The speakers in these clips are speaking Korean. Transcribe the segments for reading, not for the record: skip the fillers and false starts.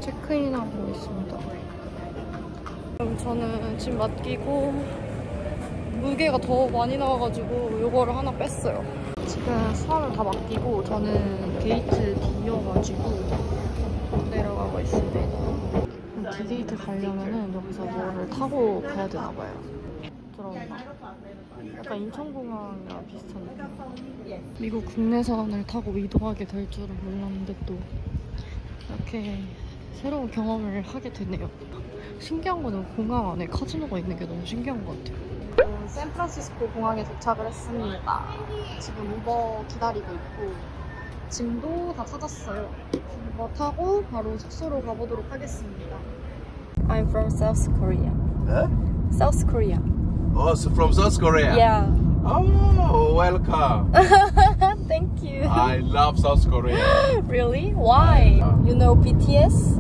체크인하고 있습니다. 그럼 저는 짐 맡기고 무게가 더 많이 나와가지고 이거를 하나 뺐어요. 지금 수화물 다 맡기고 저는 게이트 D여가지고 내려가고 있습니다. D게이트 가려면은 여기서 뭐를 타고 가야 되나봐요. 들어오나? 약간 인천공항이랑 비슷한 느낌. 미국 국내선을 타고 이동하게 될 줄은 몰랐는데 또 이렇게 새로운 경험을 하게 되네요. 신기한 거는 공항 안에 카지노가 있는 게 너무 신기한 것 같아요. 샌프란시스코 공항에 도착을 했습니다. 지금 우버 기다리고 있고 짐도 다 찾았어요. 우버 타고 바로 숙소로 가보도록 하겠습니다. I'm from South Korea. Huh? South Korea. Oh, so from South Korea? Yeah. Oh, welcome. Thank you. I love South Korea. Really? Why? You know BTS?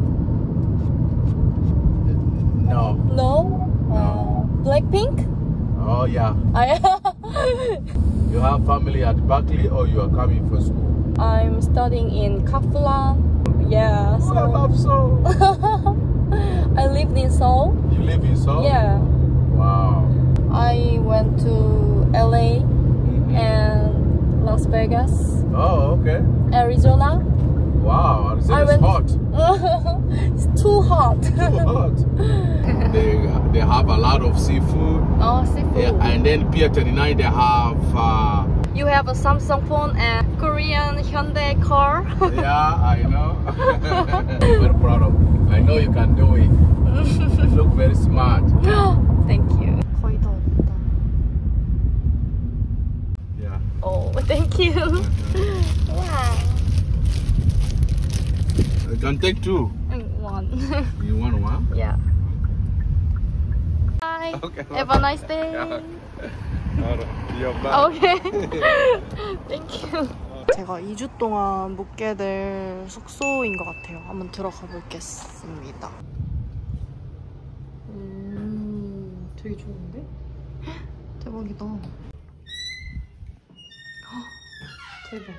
No. No? Blackpink? Oh, yeah. You have family at Berkeley or you are coming for school? I'm studying in Kaplan. Yeah. Oh, I love Seoul. I lived in Seoul. You live in Seoul? Yeah. Wow. I went to LA and Las Vegas. Oh, okay. Arizona. Wow, Arizona is hot. It's too hot. Too hot. They have a lot of seafood. Oh, seafood. Yeah, and then Pier 39 they have. You have a Samsung phone and Korean Hyundai car. Yeah, I know. I'm very proud of you. I know you can do it. You look very smart. Thank you. 거의 다 왔다. Yeah. Oh, thank you. Wow. You can take two. One. You want one? Yeah. Bye. Okay. Have a nice day. You're back. Okay. Thank you. 제가 2주 동안 묵게 될 숙소인 것 같아요. 한번 들어가 보겠습니다. 되게 좋은데? 대박이다. 대박.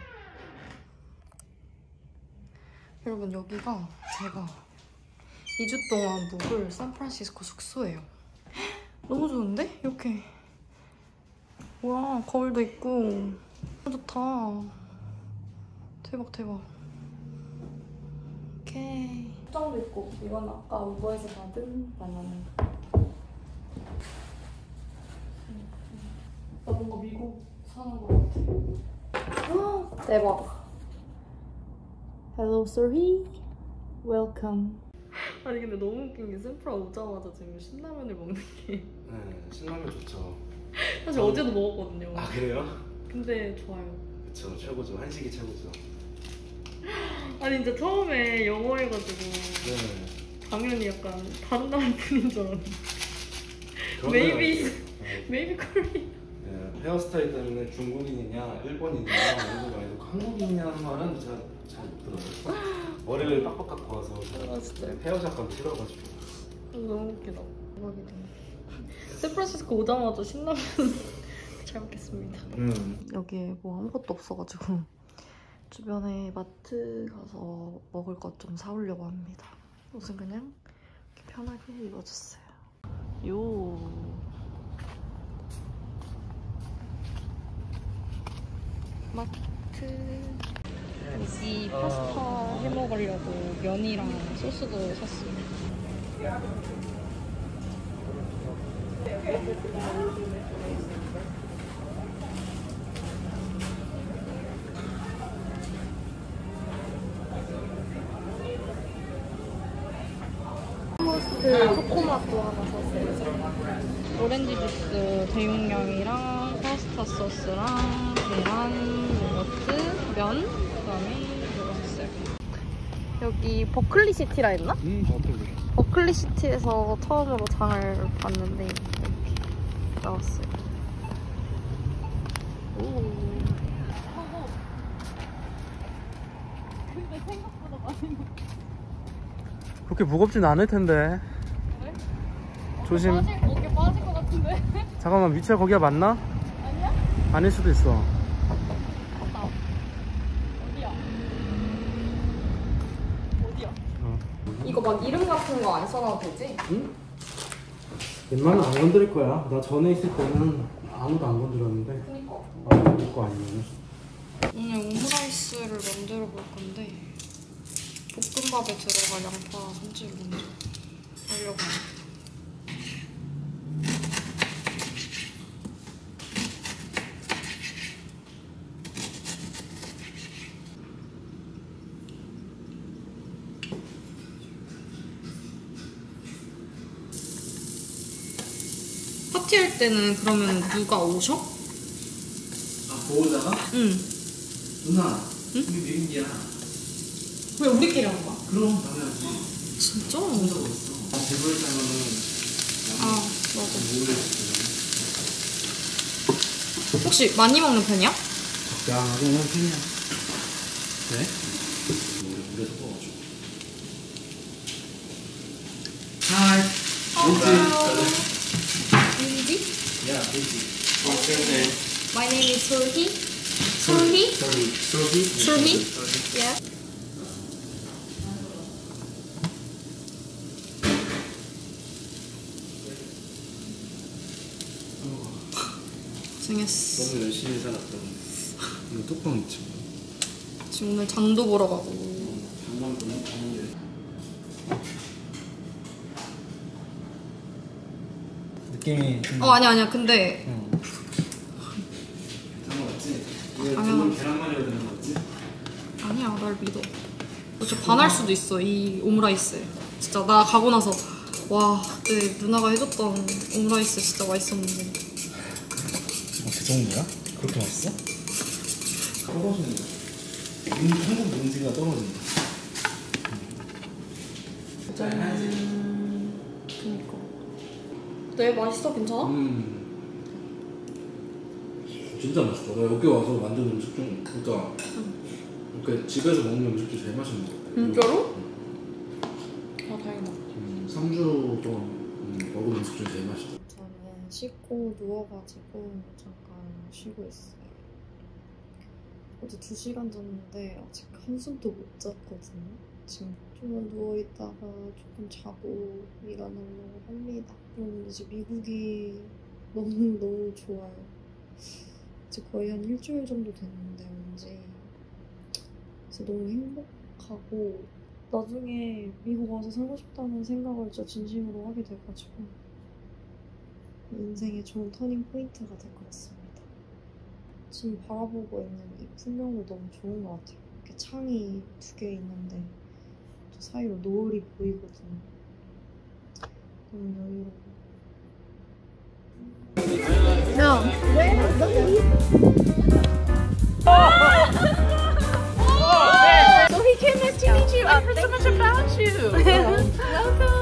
여러분, 여기가 제가 2주 동안 묵을 샌프란시스코 숙소예요. 너무 좋은데? 이렇게. 와, 거울도 있고. 좋다. 대박, 대박. 오케이. 포장도 있고, 이건 아까 우버에서 받은 바나나. 나 뭔가 미국 사는 것 같아. 대박. Hello, sorry. Welcome. 아니 근데 너무 웃긴 게 샌프라 오자마자 지금 신라면을 먹는 게. 네, 신라면 좋죠. 사실 어제도 먹었거든요. 아 그래요? 근데 좋아요. 그쵸, 최고죠. 한식이 최고죠. 아니 진짜 처음에 영어 해가지고 네. 당연히 약간 다른 나라 분인 줄 알았는데. 그러면- Maybe Korean. 네, 헤어스타일 때문에 중국인이냐 일본인이냐 이런 거 아니고 한국인이냐 하는 말은 제가 잘 못 들어요. 머리를 빡빡 깎고 와서 아 진짜요? 헤어 작가도 싫어가지고. 너무 웃기다. 대박이다. 샌프란시스코 오자마자 신라면 잘 먹겠습니다. 여기에 뭐 아무것도 없어가지고 주변에 마트 가서 먹을 것 좀 사오려고 합니다. 옷은 그냥 이렇게 편하게 입어줬어요. 마트. 여기 파스타 해 먹으려고 면이랑 소스도 샀습니다. 토스트 초코맛도 하나 샀어요. 오렌지 주스 대용량이랑 파스타 소스랑 계란, 요거트, 면, 그다음에 이거 샀어요. 여기 버클리 시티라 했나? 버클리 시티에서 처음으로 장을 봤는데 이렇게 나왔어요. 오. 근데 생각보다 많이 그렇게 무겁진 않을 텐데. 왜? 조심. 거기에 빠질 것 같은데? 잠깐만, 위치가 거기가 맞나? 아니야? 아닐 수도 있어. 맞다. 어디야? 어디야? 이거 막 이름 같은 거 안 써놔도 되지? 응? 웬만하면 안 건드릴 거야. 나 전에 있을 때는 아무도 안 건드렸는데. 그니까. 건드릴 거 아니면. 오늘 오므라이스를 만들어 볼 건데 볶음밥에 들어갈 양파 손질 먼저 하려고 해요. 파티할 때는 그러면 누가 오셔? 아, 보호자가? 응. 누나. 응? 우리 미국이야. 왜 우리끼리 하는 거야? 그럼 당연하지. 진짜? 혼자 어딨어? 대부했다면은. 아, 맞아. 모르겠어. 혹시 많이 먹는 편이야? 적당하게 하는 편이야. 네? 물에서 먹어가지고. 하이. 민지? 야, 민지. What's your name? My name is Surhi. Surhi? Surhi. Surhi? Yeah. 고생했어. 너무 열심히 살았다. 이거 뚜껑 있지. 지금 오늘 장도 보러 가고. 장난 보는 장인데. 느낌이 좀. 아니야. 근데 괜찮은 거 같지? 이게 당연하지. 두번 계란말이가 되는 거 같지? 아니야, 날 믿어. 어차피 반할 수도 있어, 이 오므라이스에. 진짜 나 가고 나서 와, 그때 누나가 해줬던 오므라이스 진짜 맛있었는데. 그 정도야? 그렇게 맛있어? 떨어진다. 한국 문제가 떨어진다. 그니까. 네, 맛있어? 괜찮아? 진짜 맛있다. 나 여기 와서 만든 음식 중, 그러니까 집에서 먹는 음식 중 제일 맛있는 거 같아. 진짜로? 아, 다행이다. 3주 동안 먹은 음식 중 제일 맛있다. 저는 씻고 누워가지고 잠깐 쉬고 있어요. 어제 2시간 잤는데 아직 한숨도 못 잤거든요. 지금 좀만 누워있다가 조금 자고 일어나려고 합니다. 그럼 이제 미국이 너무 좋아요. 이제 거의 한 일주일 정도 됐는데 온지 진짜 너무 행복하고 나중에 미국 와서 살고 싶다는 생각을 진짜 진심으로 하게 돼가지고 인생의 좋은 터닝 포인트가 될 것 같습니다. 지금 바라보고 있는 이 풍경도 너무 좋은 것 같아요. 이렇게 창이 2개 있는데 저 사이로 노을이 보이거든요. 너무 여유로워. No. So he came nice to meet you. I heard so much about you. Welcome.